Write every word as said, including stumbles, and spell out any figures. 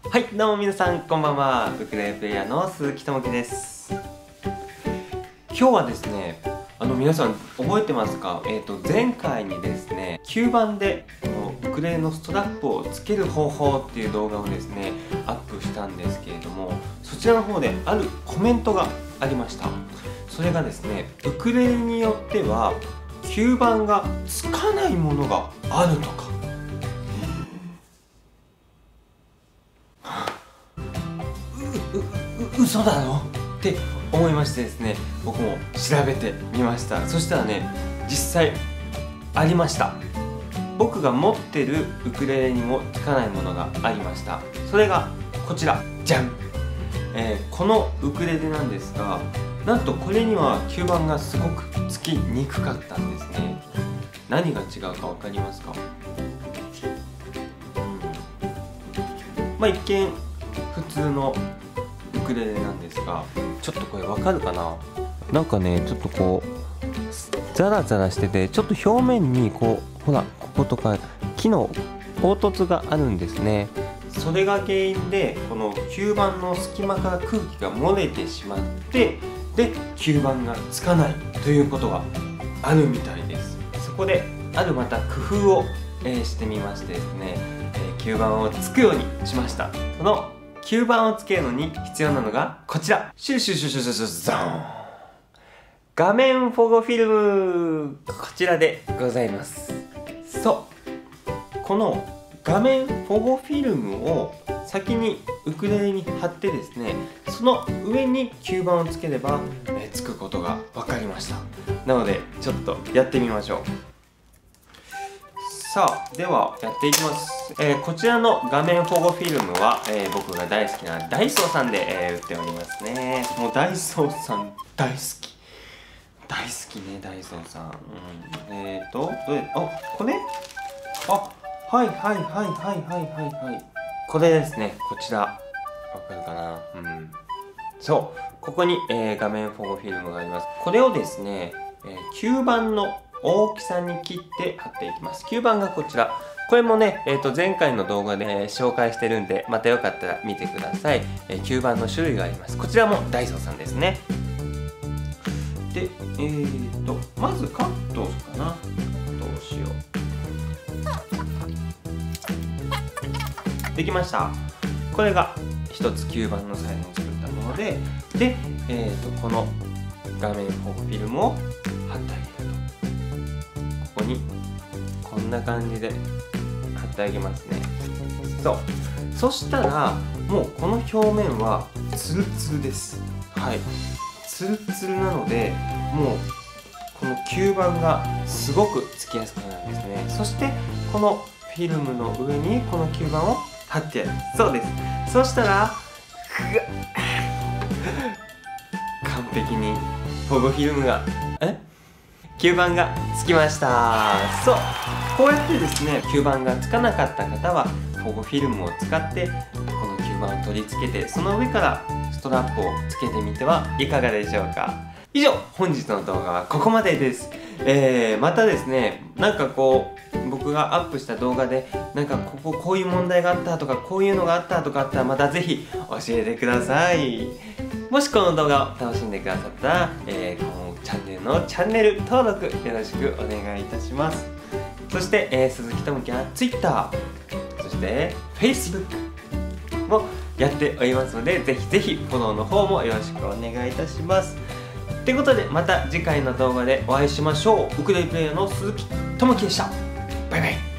はい、どうも皆さんこんばんは。ウクレレプレイヤーの鈴木智樹です。今日はですね、あの皆さん覚えてますか？えっと前回にですね、吸盤でこのウクレレのストラップをつける方法っていう動画をですねアップしたんですけれども、そちらの方であるコメントがありました。それがですね、ウクレレによっては吸盤がつかないものがあるとか。う、う、嘘だろって思いましてですね、僕も調べてみました。そしたらね、実際ありました。僕が持ってるウクレレにもつかないものがありました。それがこちら、じゃん、えー、このウクレレなんですが、なんとこれには吸盤がすごくつきにくかったんですね。何が違うか分かりますか？うん、まあ一見普通のウクレレなんですが、ちょっとこれわかるかな？なんかね、ちょっとこうザラザラしてて、ちょっと表面にこうほら、こことか木の凹凸があるんですね。それが原因でこの吸盤の隙間から空気が漏れてしまって、で吸盤がつかないということがあるみたいです。そこであるまた工夫を、えー、してみましてですね、えー、吸盤をつくようにしました。その吸盤をつけるのに必要なのがこちら、シュシュシュシュシュシュゾーン、画面保護フィルム、こちらでございます。そう、この画面保護フィルムを先にウクレレに貼ってですね、その上に吸盤をつければ、えー、つくことが分かりました。なのでちょっとやってみましょう。さあ、ではやっていきます。えー、こちらの画面保護フィルムは、えー、僕が大好きなダイソーさんで、えー、売っておりますね。もうダイソーさん大好き。大好きね、ダイソーさん。うん、えーと、どれ、あ、これ？あ、はいはいはいはいはいはいはい。これですね、こちら。わかるかな？うん。そう、ここに、えー、画面保護フィルムがあります。これをですね、えー、吸盤の大きさに切って貼っていきます。吸盤がこちら。これもね、えー、と前回の動画で、えー、紹介してるんで、またよかったら見てください。えー、吸盤の種類があります。こちらもダイソーさんですね。で、えーと、まずカットかな。どうしよう。できました。これが一つ吸盤のサイズを作ったもので、で、えー、とこの画面保護フィルムを貼ってあげると。ここにこんな感じで貼ってあげますね。そう、そしたらもうこの表面はツルツルです。はい、ツルツルなので、もうこの吸盤がすごくつきやすくなるんですね。そしてこのフィルムの上にこの吸盤を貼ってやる。そうです。そしたら完璧に保護フィルムがえ吸盤がつきました。そう、こうやってですね、吸盤がつかなかった方は保護フィルムを使ってこの吸盤を取り付けて、その上からストラップをつけてみてはいかがでしょうか。以上、本日の動画はここまでです。えー、またですね、なんかこう僕がアップした動画でなんかこここういう問題があったとか、こういうのがあったとかあったら、またぜひ教えてください。もしこの動画を楽しんでくださったら、えー、このチャンネルのチャンネル登録よろしくお願いいたします。そして、えー、鈴木智樹は Twitter、 そして Facebook もやっておりますので、ぜひぜひフォローの方もよろしくお願いいたします。ということで、また次回の動画でお会いしましょう。ウクレレプレイヤーの鈴木智樹でした。バイバイ。